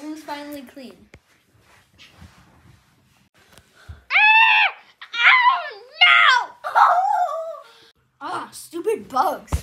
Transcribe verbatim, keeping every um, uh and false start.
room's finally clean. Ah! Oh, no! Ah, stupid bugs.